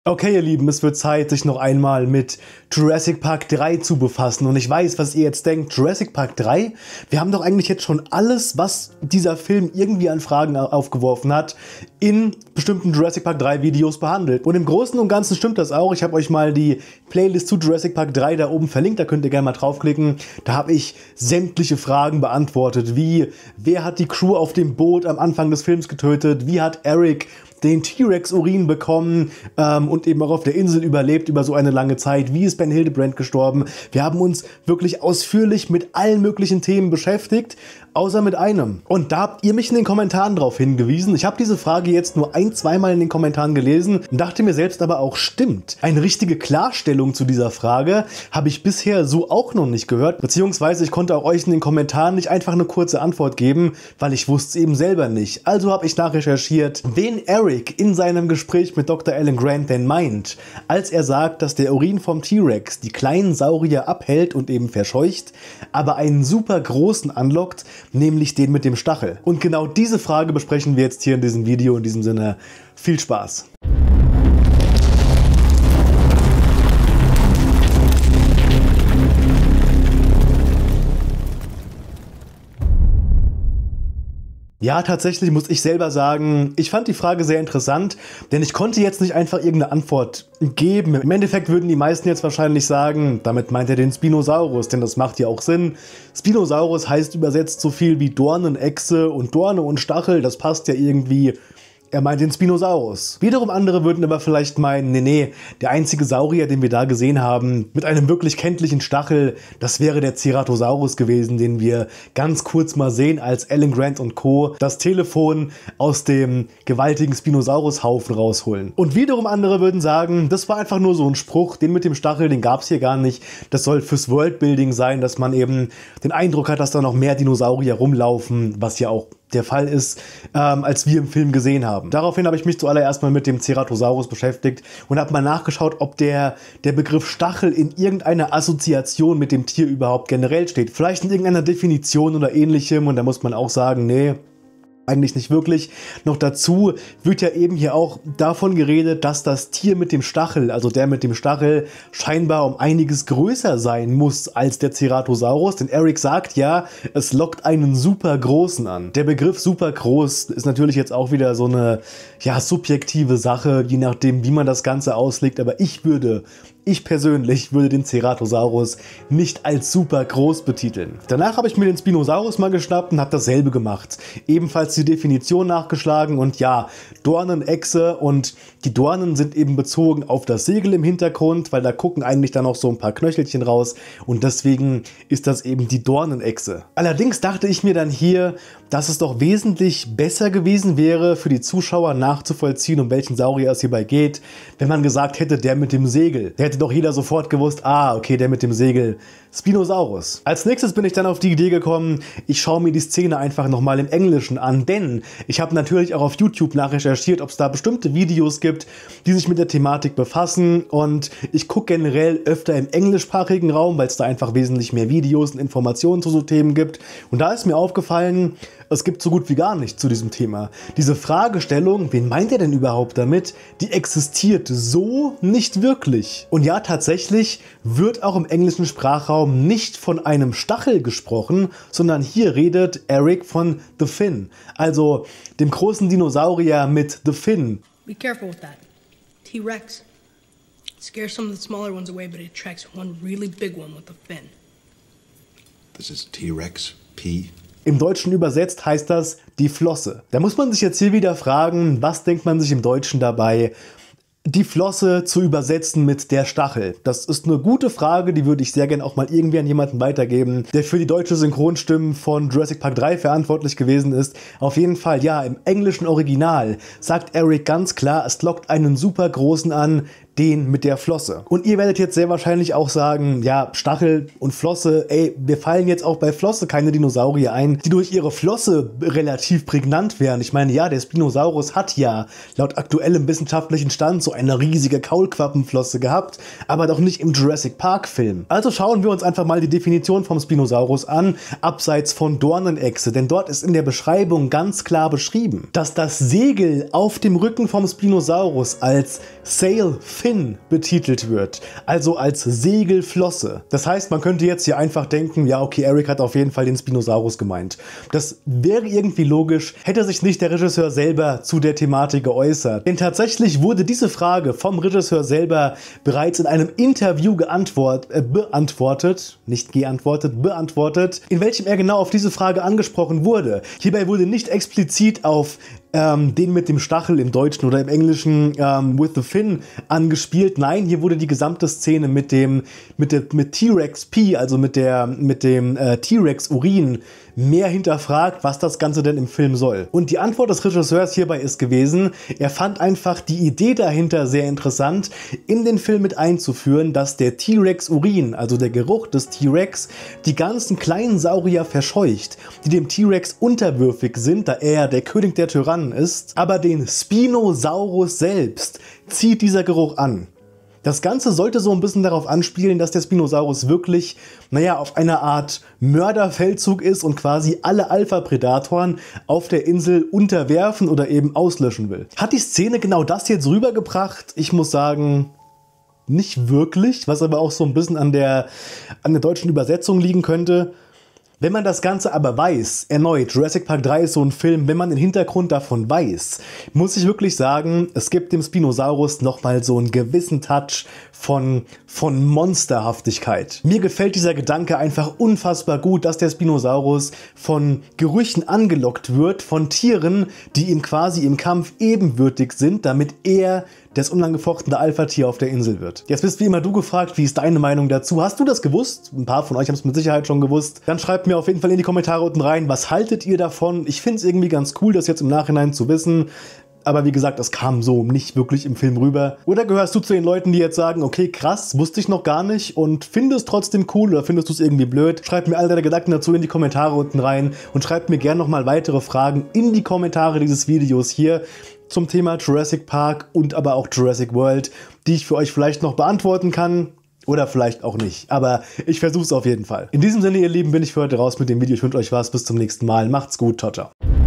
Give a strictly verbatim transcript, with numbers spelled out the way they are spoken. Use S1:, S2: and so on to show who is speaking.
S1: Okay, ihr Lieben, es wird Zeit, sich noch einmal mit Jurassic Park drei zu befassen. Und ich weiß, was ihr jetzt denkt, Jurassic Park drei? Wir haben doch eigentlich jetzt schon alles, was dieser Film irgendwie an Fragen aufgeworfen hat, in bestimmten Jurassic Park drei Videos behandelt. Und im Großen und Ganzen stimmt das auch. Ich habe euch mal die Playlist zu Jurassic Park drei da oben verlinkt, da könnt ihr gerne mal draufklicken. Da habe ich sämtliche Fragen beantwortet, wie wer hat die Crew auf dem Boot am Anfang des Films getötet, wie hat Eric den T-Rex-Urin bekommen ähm, und eben auch auf der Insel überlebt über so eine lange Zeit. Wie ist Ben Hildebrand gestorben? Wir haben uns wirklich ausführlich mit allen möglichen Themen beschäftigt, außer mit einem. Und da habt ihr mich in den Kommentaren darauf hingewiesen. Ich habe diese Frage jetzt nur ein-, zweimal in den Kommentaren gelesen und dachte mir selbst aber auch, stimmt. Eine richtige Klarstellung zu dieser Frage habe ich bisher so auch noch nicht gehört, beziehungsweise ich konnte auch euch in den Kommentaren nicht einfach eine kurze Antwort geben, weil ich wusste es eben selber nicht. Also habe ich nachrecherchiert, wen Eric in seinem Gespräch mit Doktor Alan Grant denn meint, als er sagt, dass der Urin vom T-Rex die kleinen Saurier abhält und eben verscheucht, aber einen super großen anlockt, nämlich den mit dem Stachel. Und genau diese Frage besprechen wir jetzt hier in diesem Video. In diesem Sinne, viel Spaß! Ja, tatsächlich muss ich selber sagen, ich fand die Frage sehr interessant, denn ich konnte jetzt nicht einfach irgendeine Antwort geben. Im Endeffekt würden die meisten jetzt wahrscheinlich sagen, damit meint er den Spinosaurus, denn das macht ja auch Sinn. Spinosaurus heißt übersetzt so viel wie Dornenechse und Dorne und Stachel, das passt ja irgendwie. Er meint den Spinosaurus. Wiederum andere würden aber vielleicht meinen, nee, nee, der einzige Saurier, den wir da gesehen haben, mit einem wirklich kenntlichen Stachel, das wäre der Ceratosaurus gewesen, den wir ganz kurz mal sehen, als Alan Grant und Co. das Telefon aus dem gewaltigen Spinosaurus-Haufen rausholen. Und wiederum andere würden sagen, das war einfach nur so ein Spruch, den mit dem Stachel, den gab es hier gar nicht. Das soll fürs Worldbuilding sein, dass man eben den Eindruck hat, dass da noch mehr Dinosaurier rumlaufen, was ja auch der Fall ist, ähm, als wir im Film gesehen haben. Daraufhin habe ich mich zuallererst mal mit dem Ceratosaurus beschäftigt und habe mal nachgeschaut, ob der, der Begriff Stachel in irgendeiner Assoziation mit dem Tier überhaupt generell steht. Vielleicht in irgendeiner Definition oder ähnlichem, und da muss man auch sagen, nee, eigentlich nicht wirklich. Noch dazu wird ja eben hier auch davon geredet, dass das Tier mit dem Stachel, also der mit dem Stachel, scheinbar um einiges größer sein muss als der Ceratosaurus. Denn Eric sagt ja, es lockt einen super großen an. Der Begriff super groß ist natürlich jetzt auch wieder so eine ja, subjektive Sache, je nachdem, wie man das Ganze auslegt. Aber ich würde Ich persönlich würde den Ceratosaurus nicht als super groß betiteln. Danach habe ich mir den Spinosaurus mal geschnappt und habe dasselbe gemacht. Ebenfalls die Definition nachgeschlagen und ja, Dornenechse, und die Dornen sind eben bezogen auf das Segel im Hintergrund, weil da gucken eigentlich dann noch so ein paar Knöchelchen raus, und deswegen ist das eben die Dornenechse. Allerdings dachte ich mir dann hier, dass es doch wesentlich besser gewesen wäre, für die Zuschauer nachzuvollziehen, um welchen Saurier es hierbei geht, wenn man gesagt hätte, der mit dem Segel. Der hätte doch jeder sofort gewusst, ah, okay, der mit dem Segel, Spinosaurus. Als nächstes bin ich dann auf die Idee gekommen, ich schaue mir die Szene einfach nochmal im Englischen an, denn ich habe natürlich auch auf YouTube nachrecherchiert, ob es da bestimmte Videos gibt, die sich mit der Thematik befassen, und ich gucke generell öfter im englischsprachigen Raum, weil es da einfach wesentlich mehr Videos und Informationen zu so Themen gibt, und da ist mir aufgefallen, es gibt so gut wie gar nichts zu diesem Thema. Diese Fragestellung, wen meint er denn überhaupt damit, die existiert so nicht wirklich. Und ja, tatsächlich wird auch im englischen Sprachraum nicht von einem Stachel gesprochen, sondern hier redet Eric von The Fin, also dem großen Dinosaurier mit The Fin.
S2: Be careful with that. T-Rex. It scares some of the smaller ones away, but it attracts one really big one with a fin.
S3: This is T-Rex P.
S1: Im Deutschen übersetzt heißt das die Flosse. Da muss man sich jetzt hier wieder fragen, was denkt man sich im Deutschen dabei, die Flosse zu übersetzen mit der Stachel? Das ist eine gute Frage, die würde ich sehr gerne auch mal irgendwie an jemanden weitergeben, der für die deutsche Synchronstimmen von Jurassic Park drei verantwortlich gewesen ist. Auf jeden Fall, ja, im englischen Original sagt Eric ganz klar, es lockt einen super großen an, den mit der Flosse. Und ihr werdet jetzt sehr wahrscheinlich auch sagen, ja, Stachel und Flosse, ey, wir fallen jetzt auch bei Flosse keine Dinosaurier ein, die durch ihre Flosse relativ prägnant wären. Ich meine, ja, der Spinosaurus hat ja laut aktuellem wissenschaftlichen Stand so eine riesige Kaulquappenflosse gehabt, aber doch nicht im Jurassic Park Film. Also schauen wir uns einfach mal die Definition vom Spinosaurus an, abseits von Dornenechse, denn dort ist in der Beschreibung ganz klar beschrieben, dass das Segel auf dem Rücken vom Spinosaurus als Sail Fin betitelt wird, also als Segelflosse. Das heißt, man könnte jetzt hier einfach denken, ja okay, Eric hat auf jeden Fall den Spinosaurus gemeint. Das wäre irgendwie logisch, hätte sich nicht der Regisseur selber zu der Thematik geäußert. Denn tatsächlich wurde diese Frage vom Regisseur selber bereits in einem Interview geantwort, äh, beantwortet, nicht geantwortet, beantwortet, in welchem er genau auf diese Frage angesprochen wurde. Hierbei wurde nicht explizit auf Ähm, den mit dem Stachel im Deutschen oder im Englischen ähm, with the fin angespielt. Nein, hier wurde die gesamte Szene mit dem mit der mit T-Rex P, also mit der mit dem äh, T-Rex Urin mehr hinterfragt, was das Ganze denn im Film soll. Und die Antwort des Regisseurs hierbei ist gewesen, er fand einfach die Idee dahinter sehr interessant, in den Film mit einzuführen, dass der T-Rex Urin, also der Geruch des T-Rex, die ganzen kleinen Saurier verscheucht, die dem T-Rex unterwürfig sind, da er der König der Tyrannen ist, aber den Spinosaurus selbst zieht dieser Geruch an. Das Ganze sollte so ein bisschen darauf anspielen, dass der Spinosaurus wirklich, naja, auf einer Art Mörderfeldzug ist und quasi alle Alpha-Prädatoren auf der Insel unterwerfen oder eben auslöschen will. Hat die Szene genau das jetzt rübergebracht? Ich muss sagen, nicht wirklich, was aber auch so ein bisschen an der, an der deutschen Übersetzung liegen könnte. Wenn man das Ganze aber weiß, erneut, Jurassic Park drei ist so ein Film, wenn man den Hintergrund davon weiß, muss ich wirklich sagen, es gibt dem Spinosaurus nochmal so einen gewissen Touch von, von Monsterhaftigkeit. Mir gefällt dieser Gedanke einfach unfassbar gut, dass der Spinosaurus von Gerüchen angelockt wird, von Tieren, die ihm quasi im Kampf ebenbürtig sind, damit er das unangefochtene Alpha-Tier auf der Insel wird. Jetzt bist wie immer du gefragt, wie ist deine Meinung dazu? Hast du das gewusst? Ein paar von euch haben es mit Sicherheit schon gewusst. Dann schreibt mir auf jeden Fall in die Kommentare unten rein, was haltet ihr davon? Ich finde es irgendwie ganz cool, das jetzt im Nachhinein zu wissen. Aber wie gesagt, das kam so nicht wirklich im Film rüber. Oder gehörst du zu den Leuten, die jetzt sagen, okay, krass, wusste ich noch gar nicht und findest es trotzdem cool oder findest du es irgendwie blöd? Schreib mir all deine Gedanken dazu in die Kommentare unten rein und schreib mir gerne nochmal weitere Fragen in die Kommentare dieses Videos hier zum Thema Jurassic Park und aber auch Jurassic World, die ich für euch vielleicht noch beantworten kann. Oder vielleicht auch nicht. Aber ich versuche es auf jeden Fall. In diesem Sinne, ihr Lieben, bin ich für heute raus mit dem Video. Ich wünsche euch was. Bis zum nächsten Mal. Macht's gut. Ciao, ciao.